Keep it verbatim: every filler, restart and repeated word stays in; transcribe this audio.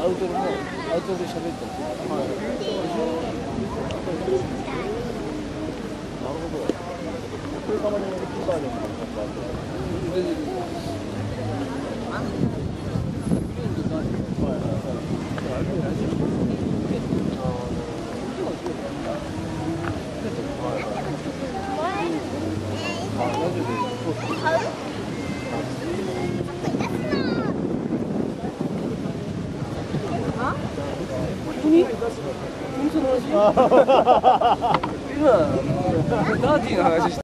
アウトロのアウトロで喋ったんですよ。はい。なるほど。これたまにキーパーでもちょっとあって。全然。はいはいはい。あれ大丈夫。ああ、はいはい。あ、大丈夫です。そうですね。本当に？本当の話？今ダーティーな話して。